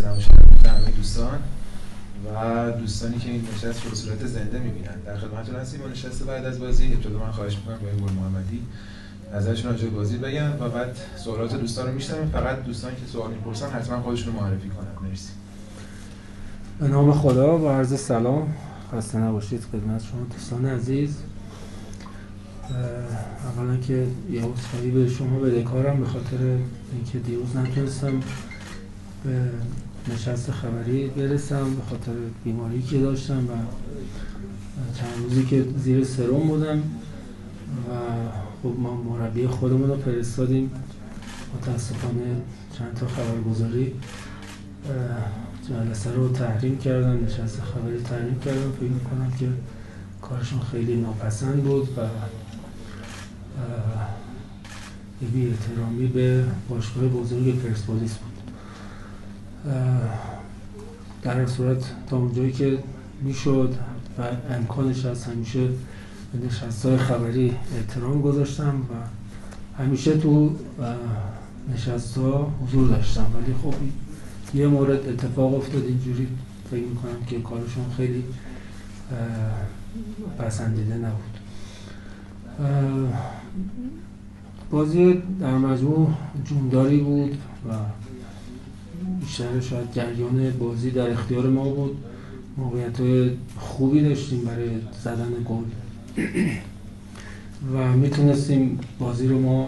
خسته نباشید همه دوستان و دوستانی که این نشست رو به صورت زنده می‌بینن. در خدمتتون هستیم با نشست بعد از بازی. ابتدا من خواهش می‌کنم با گل محمدی ازشون راجع به بازی بگن و بعد سوالات دوستان رو میشنویم. فقط دوستان که سوال می‌پرسن حتما خودشون رو معرفی کنن. مرسی. به نام خدا و عرض سلام، خسته نباشید خدمت شما دوستان عزیز. اولا که یه عذرخواهی به شما بدهکارم به خاطر اینکه دیروز نتونستم به نشست خبری برسم به خاطر بیماری که داشتم و چند روزی که زیر سرم بودم و خب ما مربی خودمون رو فرستادیم. متاسفانه چند تا خبرگزاری جلسه رو تحریم کردن، نشست خبری تحریم کردن. فکر می‌کنم که کارشون خیلی ناپسند بود و بی احترامی به باشگاه بزرگ پرسپولیس بود. در هر صورت تا اونجایی که میشد و امکانش هست همیشه به نشست‌های خبری احترام گذاشتم و همیشه تو نشست‌ها حضور داشتم، ولی خب یه مورد اتفاق افتاد اینجوری فکر میکنم که کارشون خیلی پسندیده نبود. بازی در مجموع جونداری بود و بیشتر شاید جریان بازی در اختیار ما بود. موقعیت‌های خوبی داشتیم برای زدن گل و میتونستیم بازی رو ما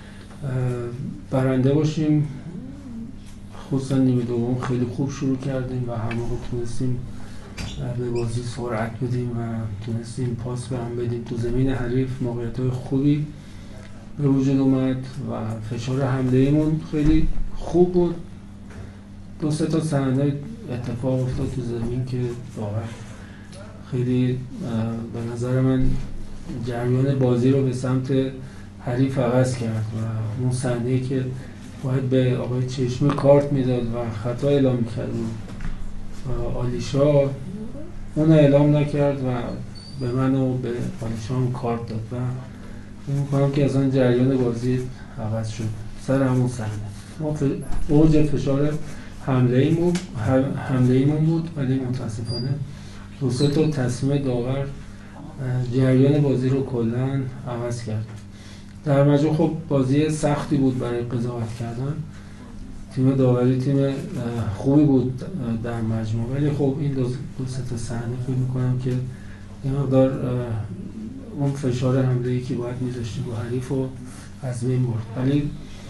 برنده باشیم. خصوصا نیمه دوم خیلی خوب شروع کردیم و هر موقع تونستیم به بازی سرعت بدیم و تونستیم پاس به هم بدیم تو زمین حریف. موقعیت‌های خوبی به وجود اومد و فشار حمله‌ایمون خیلی خوب بود. دو سه تا صحنه اتفاق افتاد تو زمین که واقعا خیلی به نظر من جریان بازی رو به سمت حریف عوض کرد و اون صحنه‌ای که باید به آقای چشمه کارت میداد و خطا اعلام میکرد و آلیشا اون اعلام نکرد و به من و به آلیشا هم کارت داد و فکر می‌کنم که از آن جریان بازی عوض شد سر همون صحنه. ما اوج فشار حمله‌ایمون بود ولی متاسفانه دو سه تا تصمیم داور جریان بازی رو کلاً عوض کرد. در مجموع خب بازی سختی بود برای قضاوت کردن. تیم داوری تیم خوبی بود در مجموع، ولی خب این دو سه تا صحنه فکر می‌کنم که یه مقدار اون فشار حمله‌ای که باید می‌ذاشتیم رو حریف رو از بین برد. ولی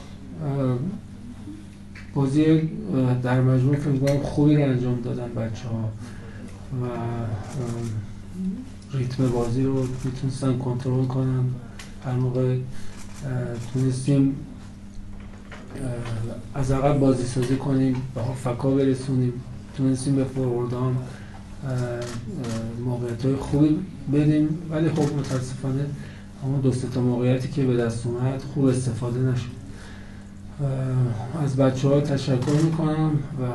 بازی در مجموع فکر می‌کنم خوبی رو انجام دادن بچه‌ها و ریتم بازی رو میتونستن کنترل کنن. هر موقع تونستیم از عقب بازی سازی کنیم، به هافکا برسونیم، تونستیم به فورواردان موقعیت‌های خوبی بدیم، ولی خب متاسفانه همون دو سه تا موقعیتی که به دست اومد خوب استفاده نشد. از بچه‌ها تشکر میکنم و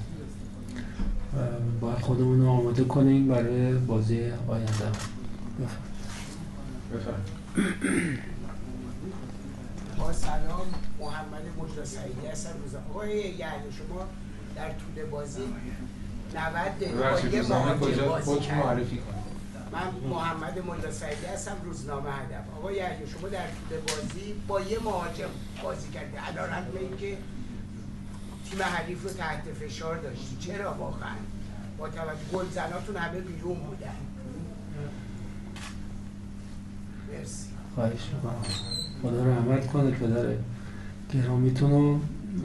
باید خودمون رو آماده کنیم برای بازی آینده. بفرمایید. با سلام، محمد مجدا سعیدی هستم. آقای یعنی شما در طول بازی 90 دقیقه با بازی کردید. من محمد مجدا سعیدی هستم، روزنامه هدف. آقای یعنی شما در طول بازی با یه مهاجم بازی کردید. علیرغم اینکه تیم حریف رو تحت فشار داشتی، چرا واقعا؟ با توجه گلزناتون همه بیرون بودن. مرسی. خواهش میکنم. خدا رحمت کنه پدر گرامیتون رو.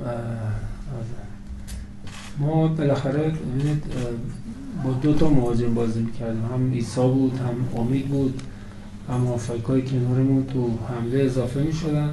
ما بالاخره ببینید با دو تا مهاجم بازی میکردیم، هم عیسی بود هم امید بود، هم هافکای کنارمون تو حمله اضافه میشدن.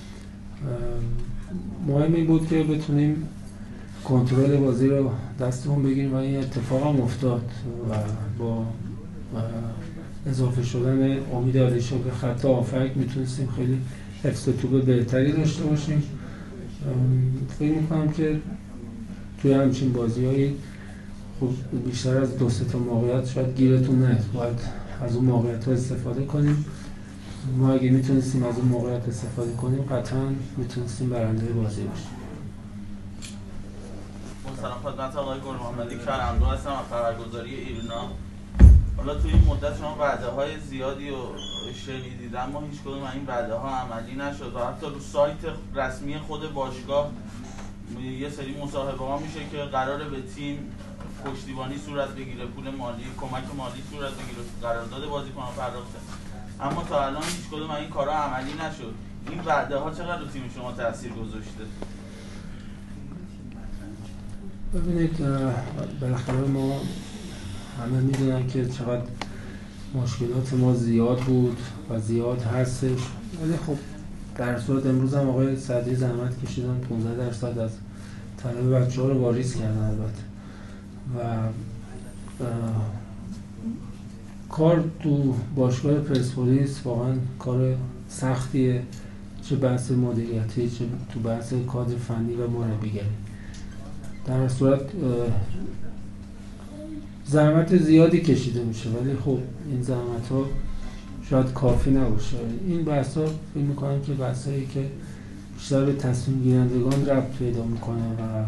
مهم این بود که بتونیم کنترل بازی رو دستمون بگیریم و این اتفاق هم افتاد و با اضافه شدن امید آلیشا به خط هافک میتونستیم خیلی حفظ توپ بهتری داشته باشیم. فکر میکنم که توی همچین بازی‌هایی خب بیشتر از دو سه تا موقعیت شاید گیرتون نیاد، باید از اون موقعیت‌ها استفاده کنیم. ما اگه میتونستیم از اون موقعیت استفاده کنیم قطعاً میتونستیم برنده بازی باشیم. سلام خدمت آقای گل محمدی کرمدو هستم از خبرگزاری ایرنا. حالا توی این مدت شما وعده های زیادی رو شنیدید اما هیچ کدوم این وعده ها عملی نشد و حتی رو سایت رسمی خود باشگاه یه سری مصاحبه ها میشه که قراره به تیم پشتیبانی صورت بگیره، پول مالی، کمک مالی صورت بگیره، قرارداد بازیکن‌ها پرداخته، اما تا الان هیچ کدوم این کارا عملی نشد. این وعده ها چقدر رو تیم شما تاثیر گذاشته؟ ببینید بالاخره ما همه میدونن که چقدر مشکلات ما زیاد بود و زیاد هستش، ولی خب در صورت امروز هم آقای صدری زحمت کشیدن 15% از طلب بچه‌ها رو واریز کردن البته و کار تو باشگاه پرسپولیس واقعا کار سختیه، چه بحث مدیریتی چه تو بحث کادر فنی و مربیگری. در صورت زحمت زیادی کشیده میشه ولی خب این زحمت ها شاید کافی نباشه. این بحث ها فکر میکنم که بحث هایی که بیشتر به تصمیم گیرندگان ربط پیدا میکنه و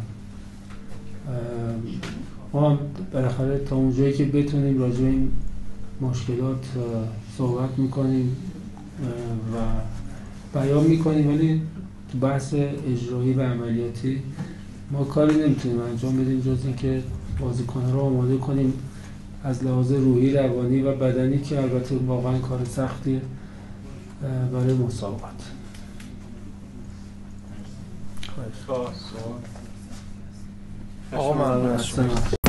ما بالاخره تا اونجایی که بتونیم راجع به این مشکلات صحبت میکنیم و بیان میکنیم، ولی تو بحث اجرایی و عملیاتی ما کاری نمیتونیم انجام بدیم جز اینکه بازیکن‌ها رو آماده کنیم از لحاظ روحی، روانی و بدنی که البته واقعا کار سختیه برای مسابقات. آقا ممنون.